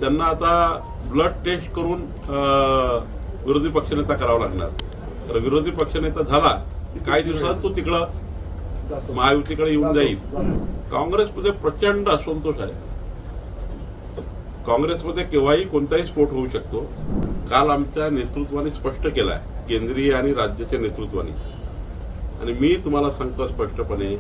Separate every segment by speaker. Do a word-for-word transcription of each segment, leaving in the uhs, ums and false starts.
Speaker 1: त्यांना आता blood taste करून विरोधी पक्षनेता करावा लागणार. तर विरोधी पक्षनेता झाला काही दिवसात तो तिकडं महायुतीकडे येऊन जाईल. काँग्रेसमध्ये प्रचंड असंतोष आहे. काँग्रेसमध्ये केव्हाही कोणताही स्फोट होऊ शकतो. काल आमच्या नेतृत्वाने स्पष्ट केलं आहे, केंद्रीय आणि राज्याच्या नेतृत्वाने. आणि मी तुम्हाला सांगतो स्पष्टपणे,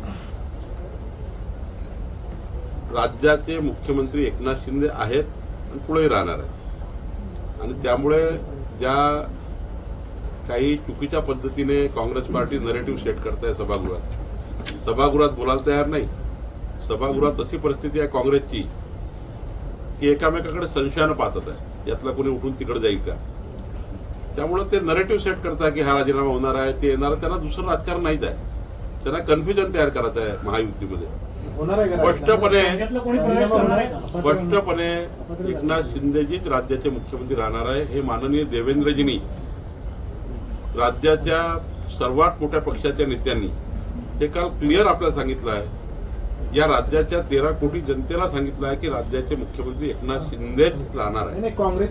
Speaker 1: राज्याचे मुख्यमंत्री एकनाथ शिंदे आहेत आणि पुढे राहणार आहेत. आणि त्यामुळे ज्या काही चुकीच्या पद्धतीने काँग्रेस पार्टी नरेटिव्ह सेट करताय सभागृहात, सभागृहात बोलायला तयार नाही. सभागृहात अशी परिस्थिती आहे काँग्रेसची की एकामेकाकडे संशयानं पाहत आहे, यातला कोणी उठून तिकडे जाईल का. त्यामुळे ते नरेटिव्ह सेट करताय की हा राजीनामा होणार आहे, ते येणार. त्यांना दुसरं राजकारण नाहीच आहे. त्यांना कन्फ्युजन तयार करायचं आहे महायुतीमध्ये. स्पष्टपणे स्पष्टपणे एकनाथ शिंदेजीच राज्याचे मुख्यमंत्री राहणार आहे हे माननीय देवेंद्रजींनी, राज्याच्या सर्वात मोठ्या पक्षाच्या नेत्यांनी हे काल क्लिअर आपल्याला सांगितलं आहे. या राज्याच्या तेरा कोटी जनतेला सांगितलं आहे की राज्याचे मुख्यमंत्री एकनाथ शिंदेच राहणार आहे.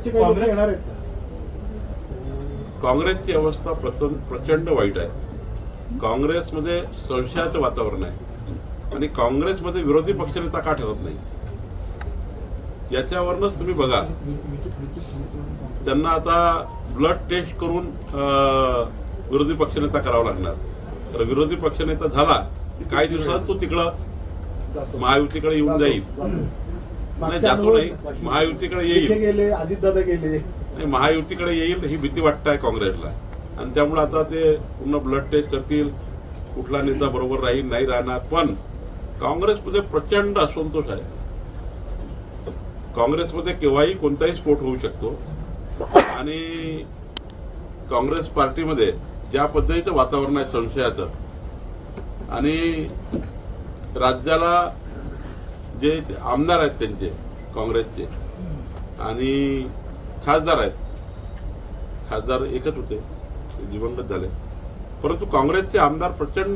Speaker 1: काँग्रेसची अवस्था प्रचंड वाईट आहे. काँग्रेसमध्ये संशयाचं वातावरण आहे आणि काँग्रेसमध्ये विरोधी पक्षनेता का ठरत नाही याच्यावरच तुम्ही बघा. त्यांना आता ब्लड टेस्ट करून विरोधी पक्षनेता करावा लागणार. तर विरोधी पक्षनेता झाला काही दिवसात तो तिकडं महायुतीकडे येऊन जाईल. नाही जातो नाही, महायुतीकडे येईल.
Speaker 2: अजितदादा गेले
Speaker 1: नाही, महायुतीकडे येईल ही भीती वाटत आहे काँग्रेसला. आणि त्यामुळे आता ते पूर्ण ब्लड टेस्ट करतील, कुठला नेता बरोबर राहील नाही राहणार. पण काँग्रेसमध्ये प्रचंड असंतोष आहे. काँग्रेसमध्ये केव्हाही कोणताही स्फोट होऊ शकतो. आणि काँग्रेस पार्टीमध्ये ज्या पद्धतीचं वातावरण आहे संशयाचं, आणि राज्याला जे आमदार आहेत त्यांचे काँग्रेसचे आणि खासदार आहेत, खासदार एकच होते, दिवंगत झाले, परंतु काँग्रेसचे आमदार प्रचंड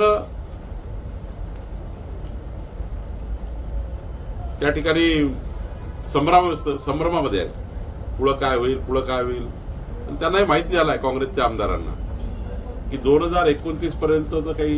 Speaker 1: त्या ठिकाणी संभ्रम संभ्रमामध्ये आहे. पुढं काय होईल पुढं काय होईल. आणि त्यांनाही माहिती झालं आहे काँग्रेसच्या आमदारांना की दोन हजार एकोणतीस पर्यंत काही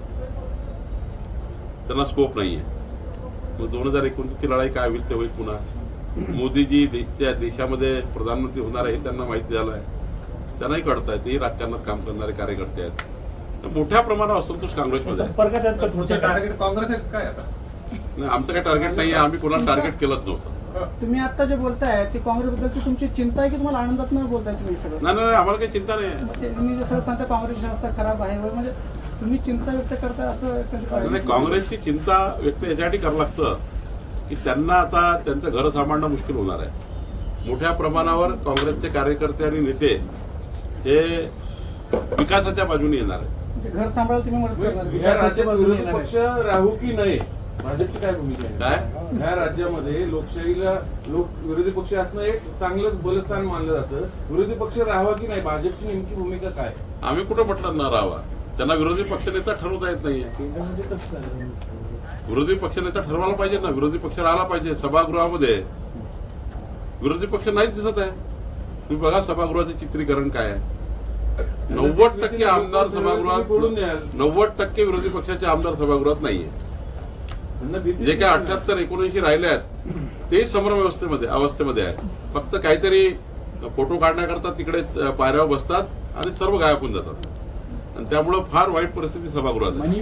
Speaker 1: त्यांना स्कोप नाहीये. मग दोन हजार एकोणतीसची लढाई काय होईल ते होईल. पुन्हा मोदीजी देशच्या देशामध्ये प्रधानमंत्री होणार आहे हे त्यांना माहिती झालं आहे. त्यांनाही कळत आहे, तेही राजकारणात काम करणारे कार्यकर्ते आहेत. मोठ्या प्रमाणावर असंतोष काँग्रेसमध्ये
Speaker 3: टार्गेट काँग्रेस काय आता
Speaker 1: नाही. आमचं काही टार्गेट नाही आहे. आम्ही कोणाला टार्गेट केलंच नव्हतं.
Speaker 2: तुम्ही आता जे बोलताय ते काँग्रेसबद्दलची तुमची चिंता आहे की तुम्हाला आनंदात न बोलताय तुम्ही सगळं?
Speaker 1: नाही नाही, आम्हाला काही चिंता नाही.
Speaker 2: तुम्ही जसं सांगता काँग्रेसची अवस्था खराब आहे, म्हणजे तुम्ही चिंता व्यक्त करताय असं
Speaker 1: नाही. काँग्रेसची चिंता व्यक्त याच्यासाठी करावं लागतं की त्यांना आता त्यांचं घर सांभाळणं मुश्किल होणार आहे. मोठ्या प्रमाणावर काँग्रेसचे कार्यकर्ते आणि नेते हे विकासाच्या बाजूने येणार आहे.
Speaker 2: घर सांभाळायला तुम्ही मदत करणार?
Speaker 3: या राज्यात विरोधी पक्ष राहू की नाही, भाजपची काय भूमिका आहे?
Speaker 1: काय
Speaker 3: या राज्यामध्ये लोकशाहीला लोक विरोधी पक्ष असणं एक चांगलंच बलस्थान मानलं जातं. विरोधी पक्ष राहावा की नाही, भाजपची नेमकी भूमिका काय?
Speaker 1: आम्ही कुठं म्हटलं न राहावा. त्यांना विरोधी पक्षनेता ठरवता येत नाहीये. विरोधी पक्षनेता ठरवायला पाहिजे ना. विरोधी पक्ष राहायला पाहिजे. सभागृहामध्ये विरोधी पक्ष नाहीच दिसत आहे. तुम्ही बघा सभागृहाचे चित्रीकरण काय आहे. नव्वद टक्के आमदार सभागृहात नव्वद टक्के विरोधी पक्षाचे आमदार सभागृहात नाहीये. जे काय अठ्याहत्तर एकोणऐंशी राहिले आहेत ते समर व्यवस्थेमध्ये अवस्थेमध्ये आहेत. फक्त काहीतरी फोटो काढण्याकरता तिकडे पायऱ्यावर बसतात आणि सर्व गायब होऊन जातात. आणि त्यामुळे फार वाईट परिस्थिती सभागृहात आहे.